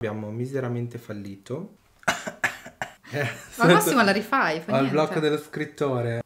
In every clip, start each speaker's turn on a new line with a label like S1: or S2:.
S1: Abbiamo miseramente fallito.
S2: Ma al massimo la rifai, fa
S1: Al
S2: niente.
S1: blocco dello scrittore.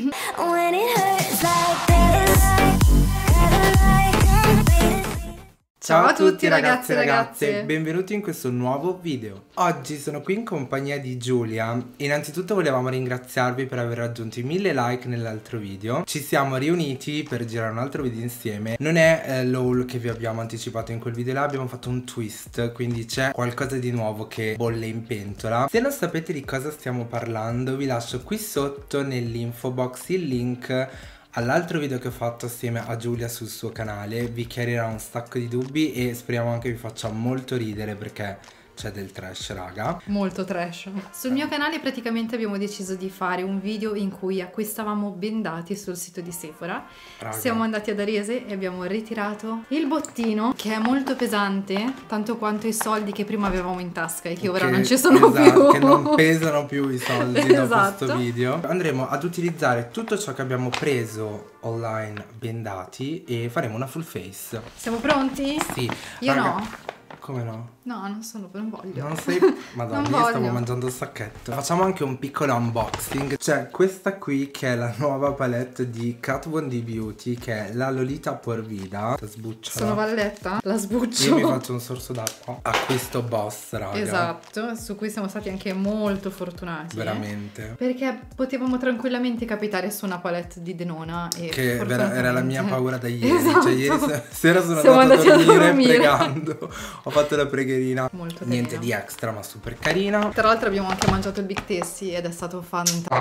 S2: Ciao a tutti ragazzi e ragazze,
S1: benvenuti in questo nuovo video. Oggi sono qui in compagnia di Giulia. Innanzitutto volevamo ringraziarvi per aver raggiunto i 1000 like nell'altro video. Ci siamo riuniti per girare un altro video insieme. Non è l'haul che vi abbiamo anticipato in quel video là, abbiamo fatto un twist, quindi c'è qualcosa di nuovo che bolle in pentola. Se non sapete di cosa stiamo parlando, vi lascio qui sotto nell'info box il link all'altro video che ho fatto assieme a Giulia sul suo canale. Vi chiarirà un sacco di dubbi e speriamo anche vi faccia molto ridere perché c'è del trash, raga.
S2: Molto trash. Sul mio canale praticamente abbiamo deciso di fare un video in cui acquistavamo bendati sul sito di Sephora.
S1: Raga.
S2: Siamo andati ad Arese e abbiamo ritirato il bottino, che è molto pesante, tanto quanto i soldi che prima avevamo in tasca e che ora non ci sono più.
S1: Che non pesano più i soldi dopo
S2: Esatto.
S1: questo video. Andremo ad utilizzare tutto ciò che abbiamo preso online bendati e faremo una full face.
S2: Siamo pronti?
S1: Sì.
S2: Io
S1: raga,
S2: no.
S1: Come no?
S2: No, non voglio.
S1: Non sei... Madonna,
S2: Non
S1: io stavo
S2: voglio.
S1: mangiando il sacchetto. Facciamo anche un piccolo unboxing. C'è questa qui che è la nuova palette di Kat Von D Beauty, che è la Lolita Porvida. Sbucciola.
S2: Sono valletta? La sbuccio.
S1: Io mi faccio un sorso d'acqua a questo boss, raga.
S2: Esatto, su cui siamo stati anche molto fortunati.
S1: Veramente.
S2: Perché potevamo tranquillamente capitare su una palette di Denona e
S1: Che era la mia paura da ieri.
S2: Esatto.
S1: Cioè ieri sera sono
S2: Siamo
S1: andato
S2: andati
S1: a
S2: a
S1: dormire
S2: dormire.
S1: pregando. Ho fatto la pregherina.
S2: Molto
S1: Niente
S2: carina.
S1: di extra, ma super carina.
S2: Tra l'altro abbiamo anche mangiato il Big Tasty ed è stato fantastico.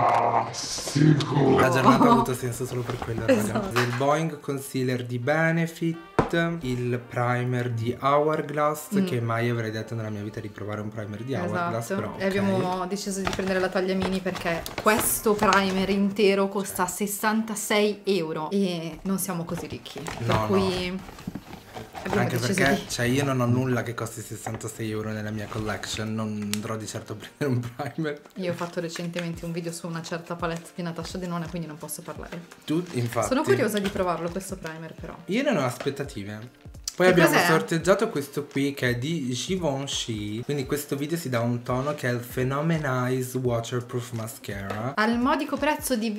S1: La giornata ha avuto senso solo per quello, raga.
S2: Esatto.
S1: Il Boing Concealer di Benefit, il primer di Hourglass, che mai avrei detto nella mia vita di provare un primer di Hourglass,
S2: Esatto.
S1: però
S2: E abbiamo deciso di prendere la taglia mini perché questo primer intero costa 66 euro e non siamo così ricchi. Per
S1: No,
S2: cui abbiamo
S1: anche
S2: deciso
S1: perché
S2: di...
S1: cioè io non ho nulla che costi 66 euro nella mia collection. Non andrò di certo a prendere un primer.
S2: Io ho fatto recentemente un video su una certa palette di Natasha Denona, quindi non posso parlare.
S1: Tu infatti.
S2: Sono curiosa di provarlo questo primer però.
S1: Io non ho aspettative. Poi
S2: Che
S1: abbiamo
S2: cos'è?
S1: sorteggiato questo qui che è di Givenchy. Quindi questo video si dà un tono che è il Phenomenize Waterproof Mascara.
S2: Al modico prezzo di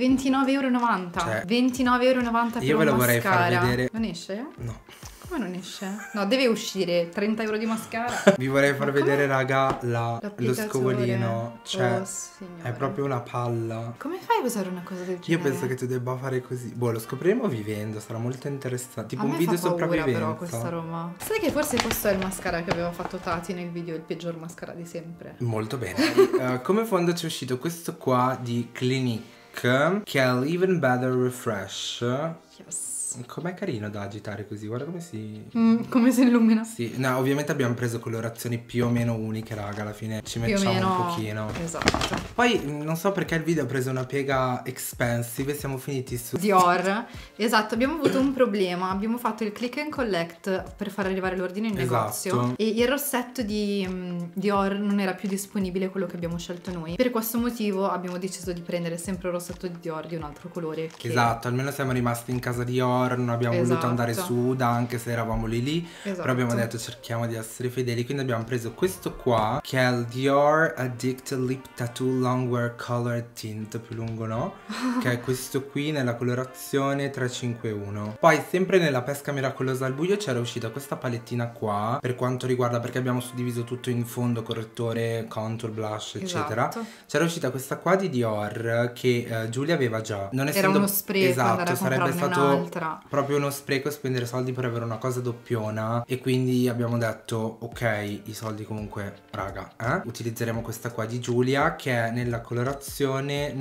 S2: 29,90
S1: Cioè,
S2: 29,90 per
S1: io ve
S2: un
S1: lo vorrei far
S2: mascara.
S1: vedere.
S2: Non esce?
S1: No.
S2: Come non esce? No, deve uscire. 30 euro di mascara.
S1: Vi vorrei far
S2: Ma come?
S1: vedere, raga, lo
S2: L'applicatore.
S1: scovolino. Cioè,
S2: Oh, signore.
S1: è proprio una palla.
S2: Come fai a usare una cosa del genere?
S1: Io penso che tu debba fare così. Boh, lo scopriremo vivendo, sarà molto interessante. Tipo
S2: a
S1: un
S2: me
S1: video
S2: fa paura
S1: sopravvivenza.
S2: però questa roba. Sai che forse questo è il mascara che aveva fatto Tati nel video, il peggior mascara di sempre.
S1: Molto bene. Come fondo ci è uscito questo qua di Clinique, che è l'Even Better Refresh.
S2: Yes.
S1: Com'è carino da agitare così, guarda come si...
S2: Come si illumina?
S1: Sì, no, ovviamente abbiamo preso colorazioni più o meno uniche, raga, alla fine ci
S2: Più o
S1: mettiamo
S2: meno.
S1: un pochino.
S2: Esatto.
S1: Poi non so perché il video ha preso una piega expensive e siamo finiti su...
S2: Dior, esatto, abbiamo avuto un problema, abbiamo fatto il click and collect per far arrivare l'ordine in negozio
S1: Esatto.
S2: e il rossetto di Dior non era più disponibile, quello che abbiamo scelto noi. Per questo motivo abbiamo deciso di prendere sempre il rossetto di Dior di un altro colore che...
S1: Esatto, almeno siamo rimasti in casa Dior, non abbiamo voluto
S2: Esatto.
S1: andare su Uda anche se eravamo lì.
S2: Esatto.
S1: Però abbiamo detto cerchiamo di essere fedeli, quindi abbiamo preso questo qua che è il Dior Addict Lip Tattoo Longwear Colored Tint, più lungo no, che è questo qui nella colorazione 351. Poi sempre nella pesca miracolosa al buio c'era uscita questa palettina qua per quanto riguarda, perché abbiamo suddiviso tutto in fondo, correttore, contour, blush eccetera.
S2: Esatto.
S1: C'era uscita questa qua di Dior che Giulia aveva già. Non
S2: Era
S1: essendo...
S2: uno spreco andare
S1: esatto,
S2: a
S1: sarebbe
S2: comprarne
S1: stato
S2: un'altra.
S1: proprio uno spreco spendere soldi per avere una cosa doppiona. E quindi abbiamo detto ok, i soldi comunque, raga, utilizzeremo questa qua di Giulia che è nella colorazione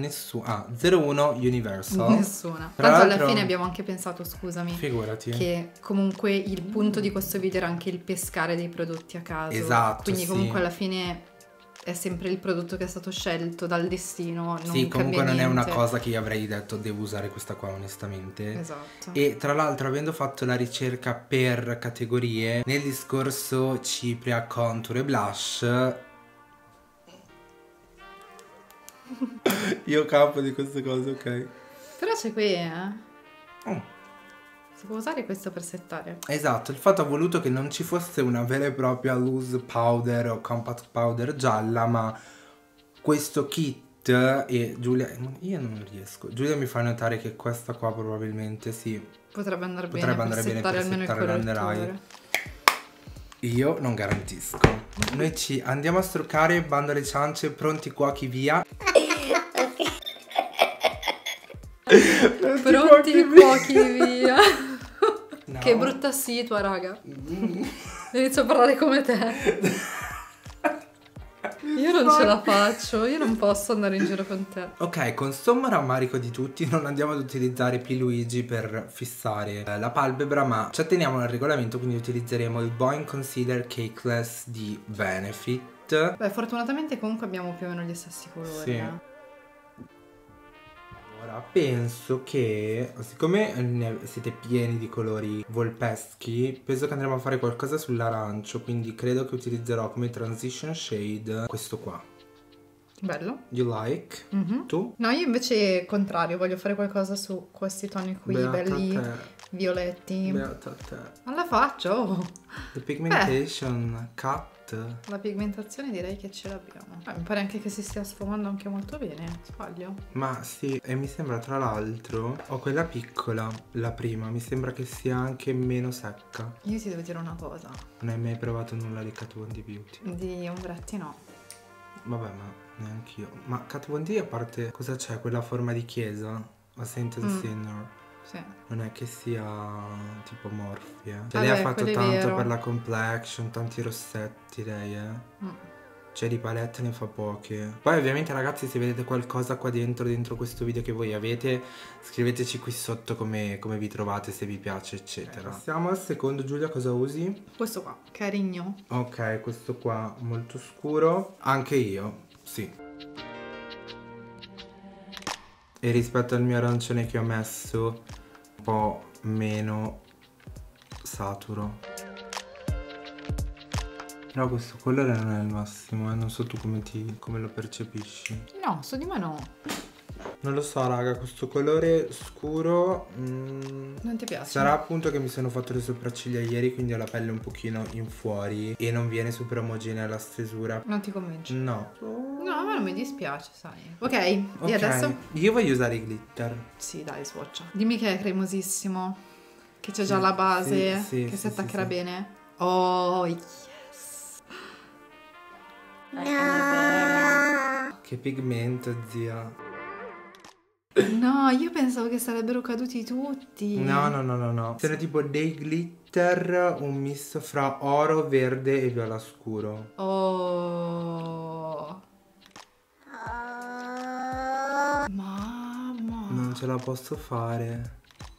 S1: 01 Universal.
S2: Nessuna.
S1: Tra
S2: Tanto alla
S1: l'altro-
S2: fine abbiamo anche pensato, scusami,
S1: Figurati.
S2: che comunque il punto di questo video era anche il pescare dei prodotti a caso.
S1: Esatto,
S2: Quindi
S1: sì.
S2: comunque alla fine è sempre il prodotto che è stato scelto dal destino. Non
S1: Sì, comunque non
S2: cambia
S1: è una
S2: niente.
S1: cosa che io avrei detto devo usare questa qua onestamente.
S2: Esatto.
S1: E tra l'altro, avendo fatto la ricerca per categorie, nel discorso cipria, contour e blush, io capo di queste cose, ok?
S2: Però c'è qui,
S1: Oh.
S2: Si può usare questo per settare.
S1: Esatto, il fatto ha voluto che non ci fosse una vera e propria loose powder o compact powder gialla, ma questo kit. E Giulia, io non riesco. Giulia mi fa notare che questa qua probabilmente sì.
S2: Potrebbe andare bene
S1: Potrebbe andare
S2: per
S1: bene
S2: settare
S1: per
S2: almeno il
S1: settare l'under eye.
S2: correttore.
S1: Io non garantisco. Noi ci andiamo a struccare, bando alle ciance, pronti cuochi via.
S2: Pronti cuochi via.
S1: No.
S2: Che brutta situa, raga. Inizio a parlare come te. Io non ce la faccio, io non posso andare in giro con te.
S1: Ok, con sommo rammarico di tutti non andiamo ad utilizzare P-Luigi per fissare la palpebra, ma ci atteniamo al regolamento, quindi utilizzeremo il Boing Concealer Cakeless di Benefit.
S2: Beh, fortunatamente comunque abbiamo più o meno gli stessi colori.
S1: Sì. Ora penso che, siccome siete pieni di colori volpeschi, penso che andremo a fare qualcosa sull'arancio, quindi credo che utilizzerò come transition shade questo qua.
S2: Bello.
S1: You like? Tu?
S2: No, io invece contrario, voglio fare qualcosa su questi toni qui,
S1: Beata
S2: belli
S1: te.
S2: violetti.
S1: Beata te.
S2: Non la faccio.
S1: The pigmentation cut.
S2: La pigmentazione direi che ce l'abbiamo. Mi pare anche che si stia sfumando anche molto bene, sbaglio?
S1: Ma sì, e mi sembra tra l'altro, ho quella piccola, la prima, mi sembra che sia anche meno secca.
S2: Io ti devo dire una cosa.
S1: Non hai mai provato nulla di Kat Von D Beauty?
S2: Di ombretti no.
S1: Vabbè, ma neanch'io. Ma Kat Von D, a parte, cosa c'è? Quella forma di chiesa? A Saint Sinner?
S2: Sì.
S1: Non è che sia tipo morfi, Cioè
S2: Vabbè,
S1: lei ha fatto
S2: quello è
S1: tanto
S2: vero.
S1: per la complexion, tanti rossetti lei, Cioè di palette ne fa poche. Poi ovviamente ragazzi, se vedete qualcosa qua dentro questo video che voi avete, scriveteci qui sotto come vi trovate, se vi piace eccetera. Passiamo al secondo. Giulia, cosa usi?
S2: Questo qua, carigno.
S1: Ok, questo qua molto scuro. Anche io, sì. E rispetto al mio arancione che ho messo, un po' meno saturo. Però questo colore non è il massimo, non so tu come lo percepisci.
S2: No, su di me no.
S1: Non lo so raga, questo colore scuro
S2: Non ti piace?
S1: sarà appunto che mi sono fatto le sopracciglia ieri, quindi ho la pelle un pochino in fuori e non viene super omogenea la stesura.
S2: Non ti convinci?
S1: No.
S2: No, a me non mi dispiace, sai. Ok, e adesso?
S1: Io voglio usare i glitter.
S2: Sì, dai, swatcha. Dimmi che è cremosissimo. Che c'è già la base.
S1: sì,
S2: che
S1: sì,
S2: si attaccherà
S1: sì.
S2: bene. Oh, yes.
S1: Che pigmento, zia.
S2: No, io pensavo che sarebbero caduti tutti.
S1: No. Sono tipo dei glitter, un misto fra oro, verde e viola scuro.
S2: Oh. Mamma.
S1: Non ce la posso fare.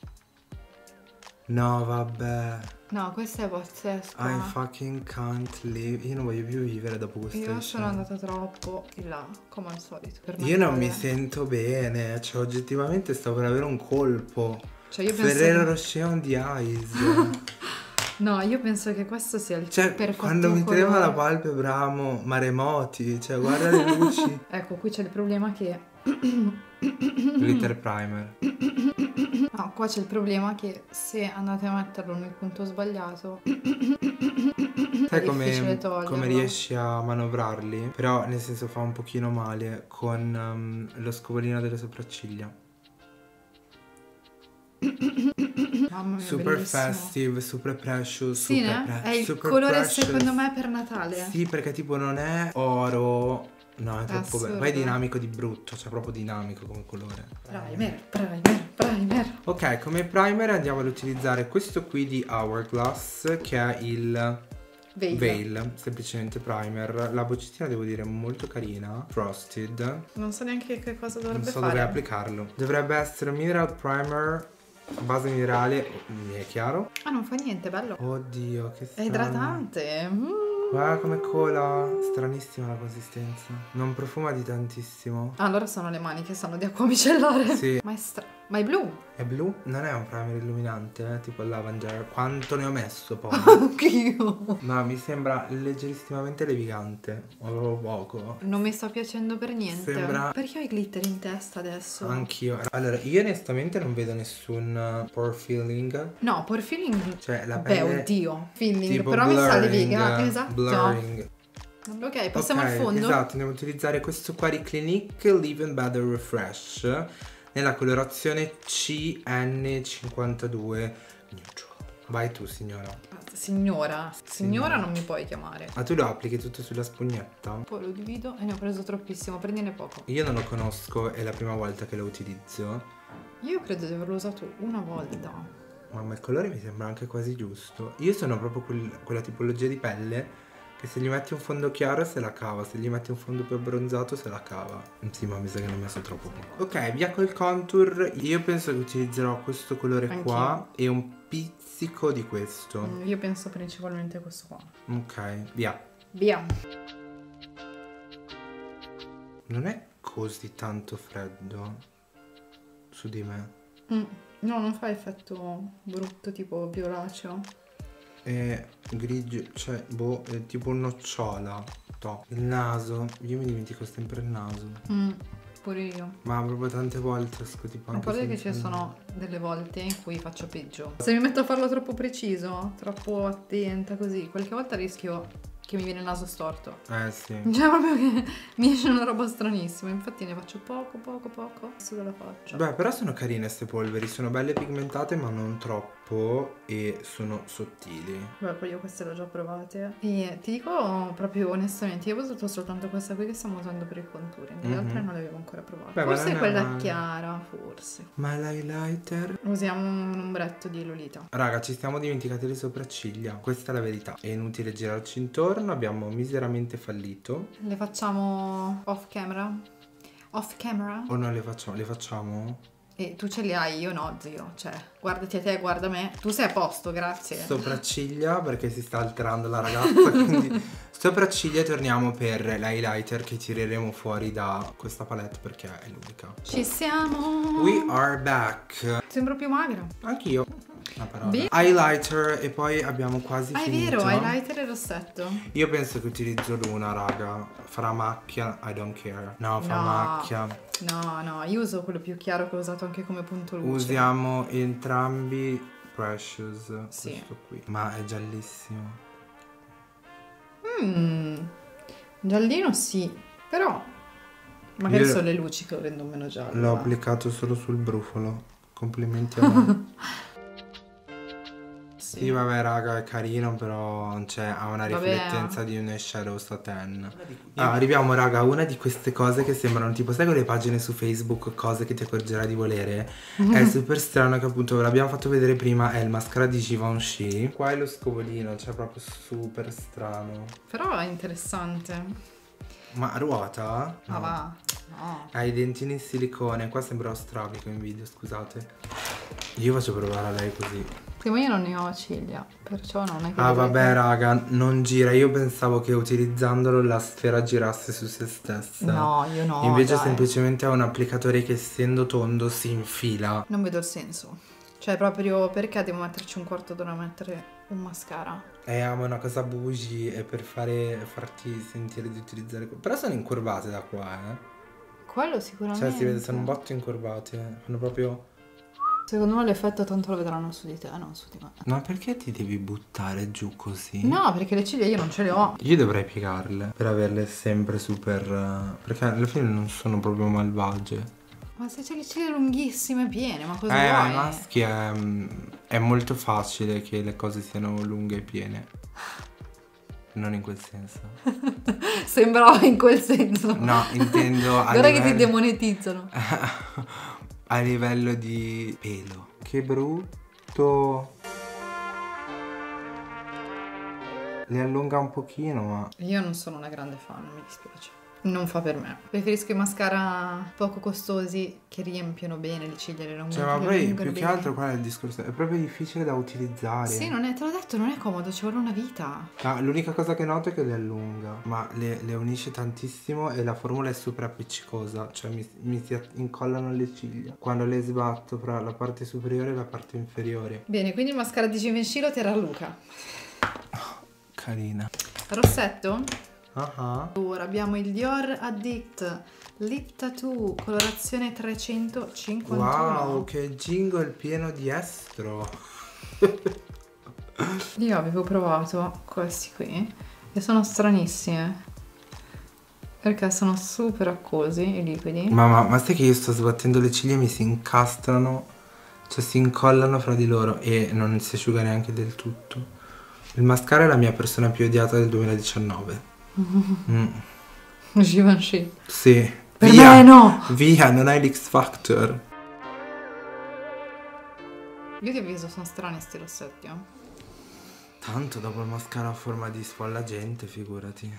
S1: No, vabbè.
S2: No, questa è pazzesca.
S1: I fucking can't live. Io non voglio più vivere dopo questa
S2: Io sono
S1: scena.
S2: andata troppo in là, come al solito. Per
S1: Io non
S2: Natale.
S1: mi sento bene. Cioè, oggettivamente sto per avere un colpo.
S2: Cioè, io penso
S1: Ferrero
S2: che...
S1: Rocher on the eyes.
S2: No, io penso che questo sia il
S1: Cioè,
S2: perfetto
S1: quando mi
S2: colore.
S1: trema la palpebra amo maremoti. Cioè, guarda le luci.
S2: Ecco, qui c'è il problema che...
S1: Glitter primer.
S2: No, qua c'è il problema che se andate a metterlo nel punto sbagliato
S1: Sai
S2: è difficile toglierlo.
S1: come riesci a manovrarli? Però nel senso fa un pochino male con lo scovolino delle sopracciglia.
S2: Mamma mia,
S1: Super
S2: bellissimo.
S1: festive, super precious.
S2: Sì,
S1: super
S2: né? È il
S1: super
S2: colore
S1: precious.
S2: secondo me per Natale.
S1: Sì, perché tipo non è oro. No, è troppo bello.
S2: assurdo.
S1: Poi è dinamico di brutto, cioè proprio dinamico come colore.
S2: Primer.
S1: Ok, come primer andiamo ad utilizzare questo qui di Hourglass, che è il Veil, semplicemente primer. La boccettina devo dire molto carina, frosted.
S2: Non so neanche che cosa dovrebbe
S1: Non so
S2: fare.
S1: dove applicarlo. Dovrebbe essere un mineral primer, base minerale, mi è chiaro.
S2: Ah, non fa niente, bello.
S1: Oddio, che
S2: È
S1: strano.
S2: idratante.
S1: Guarda come cola, stranissima la consistenza. Non profuma di tantissimo.
S2: Allora sono le mani che sanno di acqua micellare.
S1: Sì.
S2: Ma è Ma è blu.
S1: È blu? Non è un primer illuminante, tipo il lavender. Quanto ne ho messo poi?
S2: Anch'io.
S1: No, mi sembra leggerissimamente levigante. O poco.
S2: Non mi sta piacendo per niente.
S1: Sembra...
S2: Perché ho i glitter in testa adesso?
S1: Anch'io. Allora, io onestamente non vedo nessun pore feeling.
S2: No, pore feeling.
S1: Cioè, la
S2: Beh,
S1: pelle...
S2: oddio. Feeling.
S1: tipo
S2: Però mi sa
S1: blurring,
S2: leviga. Esatto.
S1: Blurring.
S2: Ok, passiamo al fondo.
S1: Esatto, andiamo a utilizzare questo qua di Clinique Live and Better Refresh nella colorazione CN52 Neutral. Vai tu, signora.
S2: Signora non mi puoi chiamare.
S1: Ma tu lo applichi tutto sulla spugnetta?
S2: Poi lo divido e ne ho preso troppissimo, prendine poco.
S1: Io non lo conosco, è la prima volta che lo utilizzo.
S2: Io credo di averlo usato una volta.
S1: Mamma, il colore mi sembra anche quasi giusto. Io sono proprio quella tipologia di pelle che se gli metti un fondo chiaro se la cava, se gli metti un fondo più abbronzato se la cava. Sì, ma mi sa che ne ho messo troppo poco. Ok, via col contour. Io penso che utilizzerò questo colore qua e un pizzico di questo.
S2: Io penso principalmente a questo qua.
S1: Ok, via.
S2: Via.
S1: Non è così tanto freddo su di me.
S2: No, non fa effetto brutto tipo violaceo.
S1: È grigio, cioè, boh, è tipo un nocciola. No. Il naso, io mi dimentico sempre il naso.
S2: Pure io.
S1: Ma proprio tante volte esco tipo
S2: A
S1: anche
S2: parte che ci sono delle volte in cui faccio peggio. Se mi metto a farlo troppo preciso, troppo attenta così, qualche volta rischio che mi viene il naso storto.
S1: Sì.
S2: Cioè proprio che mi esce una roba stranissima. Infatti ne faccio poco su della faccia.
S1: Beh, però sono carine queste polveri, sono belle pigmentate ma non troppo e sono sottili.
S2: Beh, poi io queste le ho già provate. E ti dico proprio onestamente, io ho usato soltanto questa qui che stiamo usando per il contouring. Le altre non le avevo ancora provate.
S1: Beh,
S2: forse quella
S1: ma...
S2: chiara, forse.
S1: Ma l'highlighter?
S2: Usiamo un ombretto di Lolita.
S1: Raga, ci siamo dimenticati le sopracciglia. Questa è la verità. È inutile girarci intorno, abbiamo miseramente fallito.
S2: Le facciamo off camera? Off camera?
S1: O non le facciamo? Le facciamo?
S2: E tu ce li hai, io no, zio. Cioè, guardati a te, guarda me. Tu sei a posto, grazie.
S1: Sopracciglia, perché si sta alterando la ragazza, quindi sopracciglia, torniamo per l'highlighter che tireremo fuori da questa palette perché è l'unica.
S2: Ci siamo.
S1: We are back.
S2: Sembro più magra.
S1: Anch'io. Una parola.
S2: Beh.
S1: Highlighter e poi abbiamo quasi
S2: Ah, è
S1: finito.
S2: vero, highlighter e rossetto.
S1: Io penso che utilizzo l'una, raga. Farà macchia, I don't care. No, fa
S2: No.
S1: macchia.
S2: No, io uso quello più chiaro che ho usato anche come punto luce.
S1: Usiamo entrambi Precious.
S2: Sì.
S1: Questo qui. Ma è giallissimo.
S2: Giallino sì, però magari
S1: Io
S2: sono le luci che lo rendono meno giallo.
S1: l'ho
S2: va.
S1: applicato solo sul brufolo. Complimenti a me. Sì, vabbè, raga, è carino, però cioè, ha una riflettenza di un eyeshadow satin. Arriviamo, raga, a una di queste cose che sembrano tipo, sai, quelle pagine su Facebook, cose che ti accorgerai di volere. È super strano che appunto l'abbiamo fatto vedere prima, è il mascara di Givenchy. Qua è lo scovolino, cioè proprio super strano.
S2: Però è interessante.
S1: Ma ruota?
S2: Ma va. No.
S1: Ha i dentini in silicone, qua sembra strabico in video, scusate. Io faccio provare a lei così.
S2: Sì, ma io non ne ho ciglia, perciò non è che...
S1: Ah vabbè raga, non gira. Io pensavo che utilizzandolo la sfera girasse su se stessa.
S2: No, io no.
S1: Invece
S2: dai.
S1: semplicemente ha un applicatore che essendo tondo si infila.
S2: Non vedo il senso. Cioè proprio perché devo metterci un quarto d'ora a mettere un mascara?
S1: Ma è una cosa bougie, è per farti sentire di utilizzare. Però sono incurvate da qua,
S2: Quello sicuramente.
S1: Cioè si vede, sono un botto incurvate. Fanno proprio...
S2: Secondo me l'effetto tanto lo vedranno su di te, non su di me.
S1: Ma perché ti devi buttare giù così?
S2: No, perché le ciglia io non ce le ho.
S1: Io dovrei piegarle per averle sempre super... Perché alla fine non sono proprio malvagie.
S2: Ma se c'è le ciglia lunghissime e piene, ma cosa
S1: Ai
S2: vuoi?
S1: maschi è molto facile che le cose siano lunghe e piene. Non in quel senso.
S2: Sembrava in quel senso.
S1: No, intendo a
S2: Guarda che ti
S1: livello...
S2: demonetizzano.
S1: a livello di pelo. Che brutto. Le allunga un pochino, ma...
S2: Io non sono una grande fan, mi dispiace. Non fa per me. Preferisco i mascara poco costosi che riempiono bene le ciglia, le lunghe.
S1: Cioè, ma poi più che altro qual è il discorso? È proprio difficile da utilizzare.
S2: Sì, non è, te l'ho detto, non è comodo, ci vuole una vita.
S1: Ah, l'unica cosa che noto è che le allunga, ma le unisce tantissimo e la formula è super appiccicosa, cioè mi si incollano le ciglia quando le sbatto fra la parte superiore e la parte inferiore.
S2: Bene, quindi il mascara di Givenchy lo terrà Luca.
S1: Carina.
S2: Rossetto?
S1: Ah.
S2: Ora abbiamo il Dior Addict Lip Tattoo colorazione 351.
S1: Wow, che jingle pieno di estro.
S2: Io avevo provato questi qui e sono stranissime perché sono super acquosi i liquidi.
S1: Ma sai che io sto sbattendo le ciglia e mi si incastrano, cioè si incollano fra di loro e non si asciuga neanche del tutto. Il mascara è la mia persona più odiata del 2019.
S2: Givenchy.
S1: Sì.
S2: Per
S1: Via,
S2: me no!
S1: via, non hai l'X Factor.
S2: Io ti avviso, sono strani sti rossetti,
S1: Tanto dopo il mascara a forma di sfolla gente, figurati.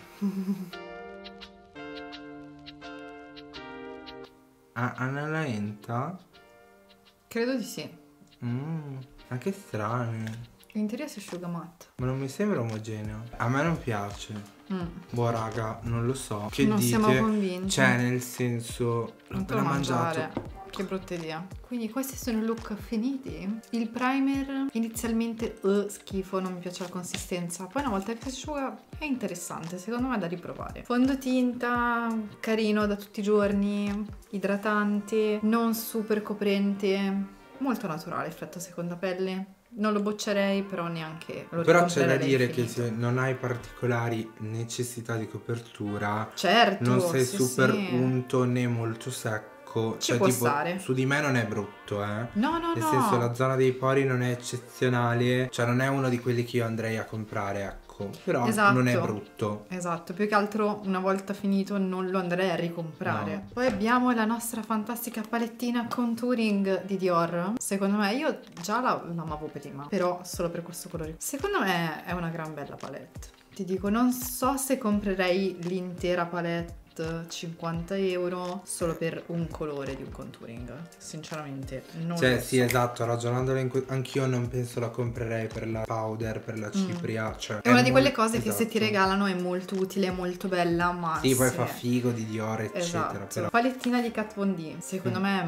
S1: Anna lenta?
S2: Credo di sì.
S1: Ma che strane.
S2: In teoria si asciuga matte.
S1: Ma non mi sembra omogeneo. A me non piace. Boh raga, non lo so. Che
S2: non
S1: dite?
S2: siamo convinti.
S1: Cioè nel senso
S2: Non te
S1: l'ho
S2: lo
S1: mangiato.
S2: mangiare. Che brutta idea. Quindi questi sono i look finiti. Il primer inizialmente schifo, non mi piace la consistenza. Poi una volta che si asciuga è interessante, secondo me è da riprovare. Fondotinta carino da tutti i giorni, idratante, non super coprente, molto naturale, effetto seconda pelle. Non lo boccerei, però neanche lo
S1: Però c'è da
S2: ricomprerei
S1: dire che
S2: finito.
S1: se non hai particolari necessità di copertura,
S2: Certo,
S1: non sei
S2: sì,
S1: super
S2: sì.
S1: unto né molto secco.
S2: Ci
S1: Cioè
S2: può
S1: tipo
S2: stare.
S1: su di me non è brutto,
S2: No, no,
S1: Nel
S2: no.
S1: senso la zona dei pori non è eccezionale. Cioè non è uno di quelli che io andrei a comprare, ecco. Però
S2: Esatto.
S1: non è brutto.
S2: Esatto, più che altro una volta finito non lo andrei a ricomprare.
S1: No.
S2: Poi abbiamo la nostra fantastica palettina contouring di Dior. Secondo me, io già l'amavo prima, però solo per questo colore. Secondo me è una gran bella palette. Ti dico, non so se comprerei l'intera palette 50 euro solo per un colore di un contouring. Sinceramente non
S1: Cioè
S2: lo
S1: sì,
S2: so.
S1: esatto, ragionandolo anch'io non penso la comprerei per la powder, per la cipria. Cioè,
S2: È una di quelle cose che se ti
S1: esatto.
S2: regalano è molto utile, è molto bella, ma
S1: Sì, poi
S2: se-
S1: fa figo di Dior, eccetera.
S2: Esatto.
S1: Però
S2: Palettina di Kat Von D, secondo me è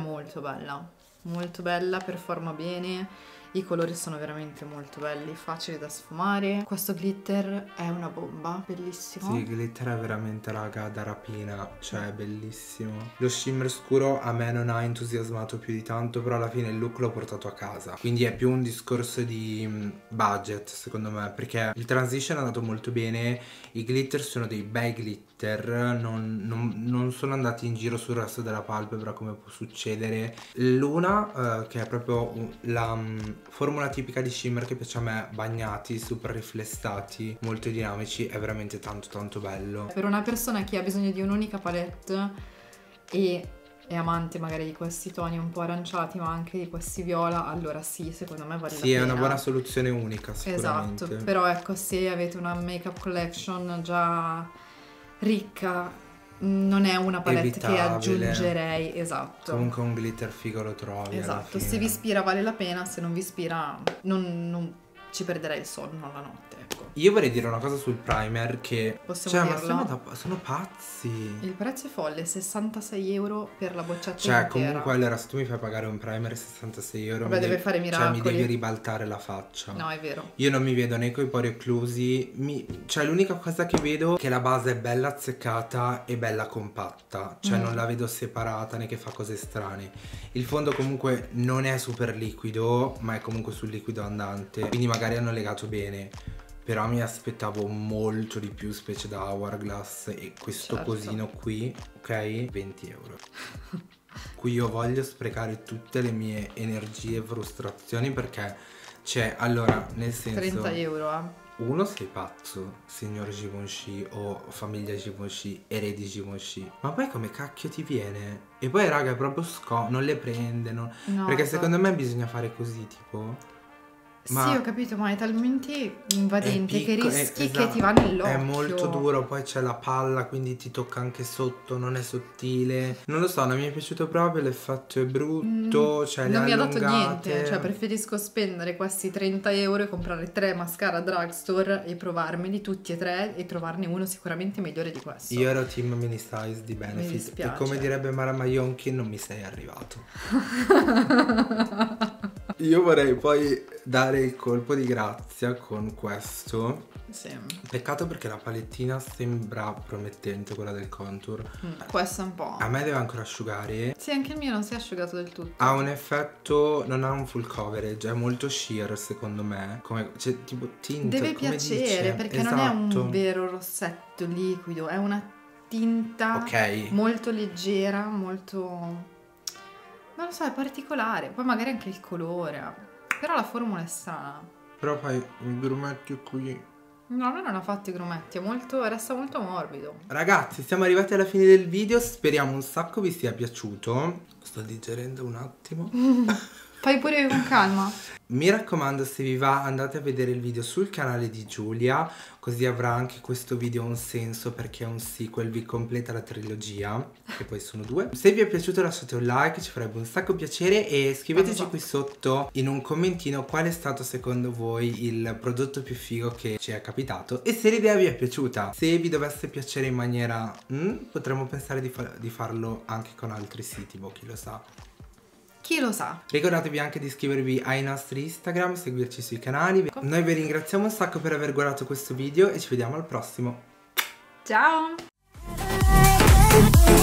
S2: molto bella, performa bene, i colori sono veramente molto belli, facili da sfumare. Questo glitter è una bomba, bellissimo.
S1: sì, il glitter è veramente raga da rapina, cioè è bellissimo. Lo shimmer scuro a me non ha entusiasmato più di tanto, però alla fine il look l'ho portato a casa. Quindi è più un discorso di budget secondo me, perché il transition è andato molto bene, i glitter sono dei bei glitter, non sono andati in giro sul resto della palpebra come può succedere. Luna, che è proprio la formula tipica di shimmer che piace a me, bagnati, super riflessati, molto dinamici, è veramente tanto tanto bello.
S2: Per una persona che ha bisogno di un'unica palette e è amante magari di questi toni un po' aranciati ma anche di questi viola, allora sì, secondo me vale la
S1: Sì,
S2: pena.
S1: è una buona soluzione unica sicuramente.
S2: Esatto, però ecco, se avete una makeup collection già ricca, non è una palette che
S1: Evitabile.
S2: aggiungerei, esatto.
S1: Comunque un glitter figo lo trovi alla
S2: Esatto,
S1: fine.
S2: se vi ispira vale la pena, se non vi ispira non ci perderei il sonno la notte, ecco.
S1: Io vorrei dire una cosa sul primer che...
S2: Possiamo
S1: cioè, ma
S2: dirlo?
S1: sono pazzi.
S2: Il prezzo è folle, 66 euro per la boccetta
S1: Cioè,
S2: intera.
S1: comunque, allora, se tu mi fai pagare un primer 66 euro...
S2: Vabbè, deve fare
S1: Cioè,
S2: miracoli.
S1: mi devi ribaltare la faccia.
S2: No, è vero.
S1: Io non mi vedo né coi pori occlusi. Cioè, l'unica cosa che vedo è che la base è bella azzeccata e bella compatta. Cioè, non la vedo separata né che fa cose strane. Il fondo comunque non è super liquido, ma è comunque sul liquido andante. Quindi magari hanno legato bene. Però mi aspettavo molto di più, specie da Hourglass, e questo
S2: Certo.
S1: cosino qui, ok? 20 euro. Qui io voglio sprecare tutte le mie energie e frustrazioni perché c'è, allora, nel senso...
S2: 30 euro,
S1: Uno, sei pazzo, signor Givenchy o famiglia Givenchy, eredi Givenchy. Ma poi come cacchio ti viene? E poi raga è proprio non le prende, no?
S2: No,
S1: Perché
S2: esatto.
S1: secondo me bisogna fare così, tipo... Ma
S2: sì, ho capito, ma è talmente invadente che rischi che
S1: esatto,
S2: ti va nell'occhio.
S1: è molto duro, poi c'è la palla, quindi ti tocca anche sotto, non è sottile. Non lo so, non mi è piaciuto proprio, l'effetto è brutto, cioè le
S2: Non mi ha dato
S1: allungate.
S2: niente, cioè preferisco spendere questi 30 euro e comprare 3 mascara drugstore e provarmeli tutti e 3 e trovarne uno sicuramente migliore di questo.
S1: Io ero team mini size di
S2: Mi
S1: Benefit e
S2: dispiace.
S1: come direbbe Mara Maionchi non mi sei arrivato. Io vorrei poi dare il colpo di grazia con questo.
S2: Sì.
S1: Peccato perché la palettina sembra promettente, quella del contour.
S2: Questo è un po'.
S1: A me deve ancora asciugare.
S2: Sì, anche il mio non si è asciugato del tutto.
S1: Ha un effetto, non ha un full coverage, è molto sheer secondo me. Come, cioè, tipo tint,
S2: Deve
S1: come
S2: piacere
S1: dice?
S2: perché non è un
S1: Esatto.
S2: vero rossetto liquido, è una tinta
S1: Ok.
S2: molto leggera, molto... non lo so, è particolare. Poi magari anche il colore. Però la formula è strana.
S1: Però poi i grumetti qui.
S2: No, a me non ha fatto i grumetti, resta molto morbido.
S1: Ragazzi, siamo arrivati alla fine del video, speriamo un sacco vi sia piaciuto. Sto digerendo un attimo.
S2: Fai pure con calma.
S1: Mi raccomando, se vi va andate a vedere il video sul canale di Giulia, così avrà anche questo video un senso perché è un sequel, vi completa la trilogia, che poi sono 2. Se vi è piaciuto lasciate un like, ci farebbe un sacco piacere e scriveteci qui sotto in un commentino qual è stato secondo voi il prodotto più figo che ci è capitato e se l'idea vi è piaciuta. Se vi dovesse piacere in maniera potremmo pensare di farlo anche con altri siti, boh, chi lo sa.
S2: Chi lo sa?
S1: Ricordatevi anche di iscrivervi ai nostri Instagram, seguirci sui canali. Noi vi ringraziamo un sacco per aver guardato questo video e ci vediamo al prossimo.
S2: Ciao!